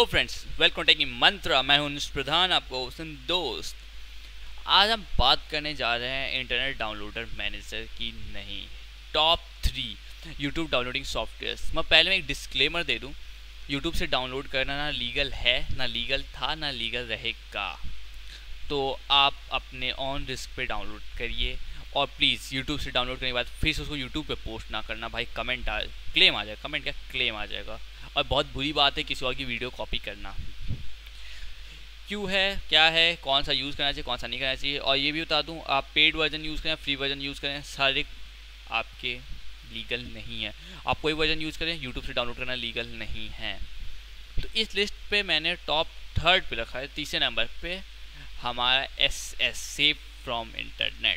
Hello friends, welcome taking Mantra. मैं हूं अनुज प्रधान, आपको दोस्त। आज हम बात करने जा रहे हैं इंटरनेट डाउनलोडर मैनेजर की नहीं, टॉप 3 यूट्यूब डाउनलोडिंग सॉफ्टवेयर्स। मैं पहले में एक डिस्क्लेमर दे दूं, यूट्यूब से डाउनलोड करना ना लीगल है, ना लीगल था, ना लीगल रहेगा। तो आप अपने ऑन रिस्क पे डाउनलोड करिए और प्लीज़ यूट्यूब से डाउनलोड करने के बाद फिर से उसको यूट्यूब पे पोस्ट ना करना भाई। कमेंट क्लेम आ जाएगा, कमेंट क्या क्लेम आ जाएगा। और बहुत बुरी बात है किसी और की वीडियो कॉपी करना। क्यों है, क्या है, कौन सा यूज़ करना चाहिए, कौन सा नहीं करना चाहिए। और ये भी बता दूं, आप पेड वर्जन यूज़ करें, फ्री वर्जन यूज़ करें, सारे आपके लीगल नहीं है। आप कोई वर्जन यूज़ करें, यूट्यूब से डाउनलोड करना लीगल नहीं है। तो इस लिस्ट पे मैंने टॉप 3rd पे रखा है, तीसरे नंबर पे हमारा SS सेफ फ्रॉम इंटरनेट।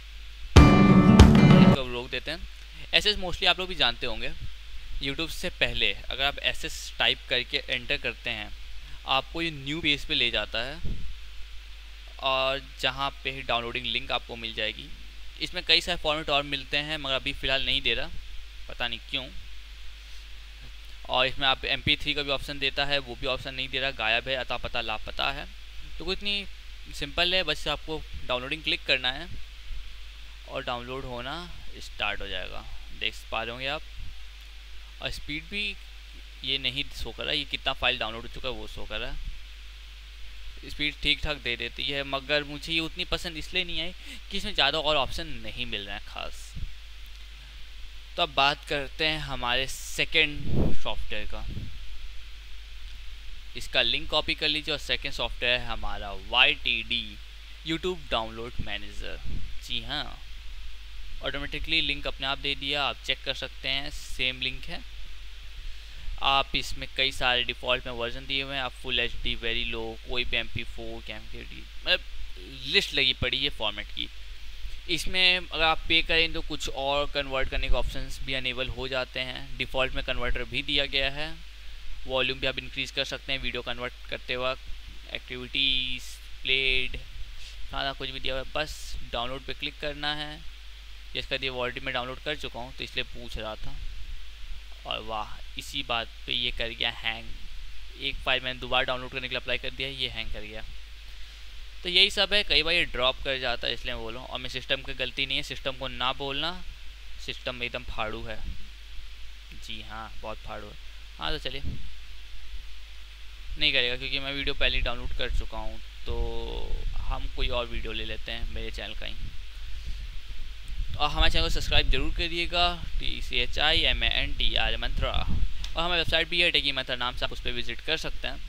इसको रोक देते हैं। SS मोस्टली आप लोग भी जानते होंगे। यूट्यूब से पहले अगर आप SS टाइप करके एंटर करते हैं, आपको ये न्यू पेज पे ले जाता है और जहाँ पे डाउनलोडिंग लिंक आपको मिल जाएगी। इसमें कई सारे फॉर्मेट और मिलते हैं मगर अभी फ़िलहाल नहीं दे रहा, पता नहीं क्यों। और इसमें आप MP3 का भी ऑप्शन देता है, वो भी ऑप्शन नहीं दे रहा, गायब है, अता पता लापता है। तो कुछ इतनी सिंपल है, बस आपको डाउनलोडिंग क्लिक करना है और डाउनलोड होना स्टार्ट हो जाएगा। देख पा रहे होंगे आप। और स्पीड भी ये नहीं शो कर रहा, ये कितना फाइल डाउनलोड हो चुका है वो शो कर रहा है। स्पीड ठीक ठाक दे देती है, मगर मुझे ये उतनी पसंद इसलिए नहीं आई कि इसमें ज़्यादा और ऑप्शन नहीं मिल रहे हैं खास। तो अब बात करते हैं हमारे सेकंड सॉफ्टवेयर का। इसका लिंक कॉपी कर लीजिए। और सेकंड सॉफ्टवेयर है हमारा YTD यूट्यूब डाउनलोड मैनेजर। जी हाँ, ऑटोमेटिकली लिंक अपने आप दे दिया, आप चेक कर सकते हैं, सेम लिंक है। आप इसमें कई सारे डिफ़ॉल्ट में वर्जन दिए हुए हैं। आप फुल HD, वेरी लो, कोई भी MP4, MKD, मतलब लिस्ट लगी पड़ी है फॉर्मेट की। इसमें अगर आप पे करें तो कुछ और कन्वर्ट करने के ऑप्शंस भी अनेबल हो जाते हैं। डिफ़ॉल्ट में कन्वर्टर भी दिया गया है। वॉल्यूम भी आप इंक्रीज़ कर सकते हैं वीडियो कन्वर्ट करते वक्त। एक्टिविटीज़, प्लेड, सारा कुछ भी दिया हुआ है। बस डाउनलोड पे क्लिक करना है। जिसका दिए ऑलरेडी मैं डाउनलोड कर चुका हूँ तो इसलिए पूछ रहा था। और वाह, इसी बात पे ये कर गया हैंग। एक फाइल मैंने दोबारा डाउनलोड करने के लिए अप्लाई कर दिया, ये हैंग कर गया। तो यही सब है, कई बार ये ड्रॉप कर जाता है, इसलिए बोलो। और मैं सिस्टम की गलती नहीं है, सिस्टम को ना बोलना, सिस्टम एकदम फाड़ू है। जी हाँ, बहुत फाड़ू है। हाँ तो चलिए, नहीं करेगा क्योंकि मैं वीडियो पहले ही डाउनलोड कर चुका हूँ। तो हम कोई और वीडियो ले लेते हैं मेरे चैनल का ही। और हमारे चैनल को सब्सक्राइब जरूर करिएगा, TCHIMANTR मंत्रा। और हमारी वेबसाइट भी है टेकी मंत्रा नाम से, आप उस पर विजिट कर सकते हैं।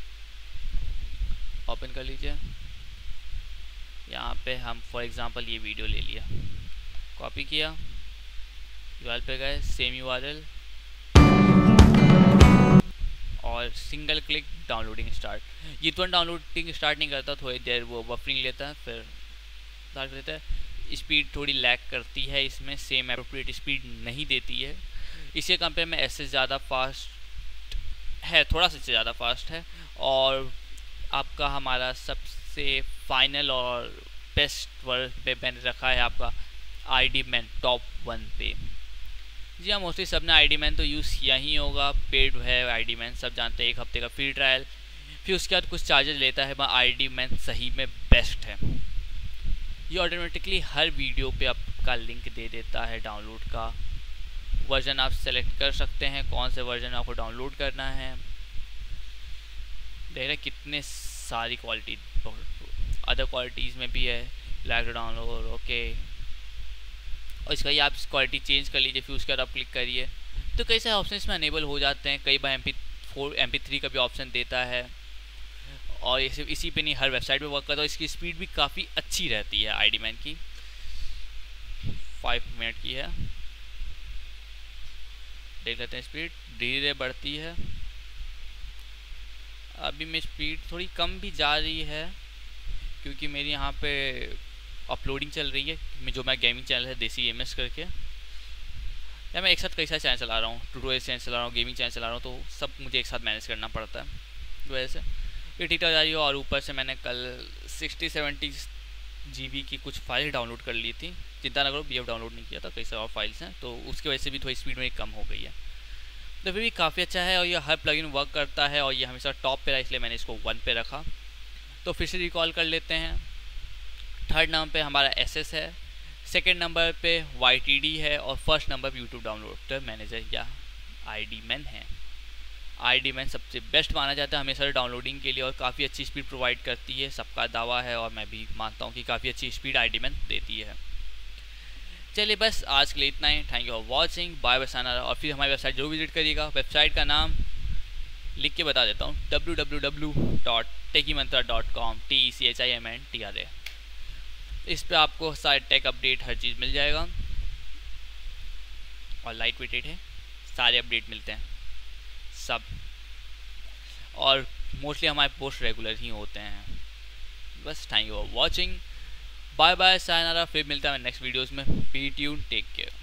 ओपन कर लीजिए। यहाँ पे हम फॉर एग्जांपल ये वीडियो ले लिया, कॉपी किया, URL पे गए, सेम URL और सिंगल क्लिक डाउनलोडिंग स्टार्ट। ये तुरंत डाउनलोडिंग स्टार्ट नहीं करता, थोड़ी देर वो बफरिंग लेता है, फिर स्टार्ट कर देता है। स्पीड थोड़ी लैग करती है, इसमें सेम एप्रोप्रिएट स्पीड नहीं देती है। इसके कंपेयर में SS ज़्यादा फास्ट है, थोड़ा सा ज़्यादा फास्ट है। और आपका हमारा सबसे फाइनल और बेस्ट वर्ड पे मैंने रखा है आपका ID मैन टॉप 1 पे। जी हाँ, मोस्टली सब ने ID मैन तो यूज़ किया ही होगा। पेड है ID मैन, सब जानते हैं। 1 हफ्ते का फ्री ट्रायल, फिर उसके बाद कुछ चार्जेस लेता है। ID मैन सही में बेस्ट है। ये ऑटोमेटिकली हर वीडियो पे आपका लिंक दे देता है डाउनलोड का। वर्जन आप सेलेक्ट कर सकते हैं, कौन से वर्जन आपको डाउनलोड करना है। देख रहे कितने सारी क्वालिटी, अदर क्वालिटीज़ में भी है, लाइक डाउनलोड, ओके। और इसका ये आप क्वालिटी चेंज कर लीजिए, फिर उसके बाद आप क्लिक करिए तो कई सारे ऑप्शन इसमें अनेबल हो जाते हैं। कई बार MP4, MP3 का भी ऑप्शन देता है। और ये सिर्फ इसी पे नहीं, हर वेबसाइट पे वर्क करता है। इसकी स्पीड भी काफ़ी अच्छी रहती है ID मैन की। 5 मिनट की है, देख लेते हैं। स्पीड धीरे धीरे बढ़ती है। अभी मैं स्पीड थोड़ी कम भी जा रही है क्योंकि मेरी यहाँ पे अपलोडिंग चल रही है। जो मैं गेमिंग चैनल है देसी MS करके, या मैं एक साथ कई सारे चैनल चला रहा हूँ, ट्यूटोरियल चैनल चला रहा हूँ, गेमिंग चैनल चला रहा हूँ, तो सब मुझे एक साथ मैनेज करना पड़ता है। तो वजह से ये ठीक ठाक जा रही है। और ऊपर से मैंने कल 60-70 GB की कुछ फाइल डाउनलोड कर ली थी। चिंता ना करो, BF डाउनलोड नहीं किया था, कई सारे और फाइल्स हैं, तो उसकी वजह से भी थोड़ी स्पीड मेरी कम हो गई है। तो फिर भी काफ़ी अच्छा है और ये हर प्लगइन वर्क करता है और ये हमेशा टॉप पे रहा, इसलिए मैंने इसको 1 पे रखा। तो फिर से रिकॉल कर लेते हैं। थर्ड नंबर पे हमारा SS है, सेकंड नंबर पे YTD है और फर्स्ट नंबर पे यूट्यूब डाउनलोड मैनेजर या ID मैन है। ID मैन सबसे बेस्ट माना जाता है हमेशा डाउनलोडिंग के लिए और काफ़ी अच्छी स्पीड प्रोवाइड करती है, सबका दावा है और मैं भी मानता हूँ कि काफ़ी अच्छी स्पीड ID मैन देती है। चलिए बस आज के लिए इतना ही। Thank you for watching, bye bye साना। और फिर हमारी वेबसाइट जरूर विजिट करिएगा। वेबसाइट का नाम लिख के बता देता हूँ, www.techimantara.com, TECHIMNTRA। इस पे आपको सारे टेक अपडेट हर चीज़ मिल जाएगा और लाइट वेटेड है, सारे अपडेट मिलते हैं सब, और मोस्टली हमारे पोस्ट रेगुलर ही होते हैं। बस thank you for watching, bye bye sayonara. फिर मिलता है नेक्स्ट वीडियोस में। Be tuned, take care.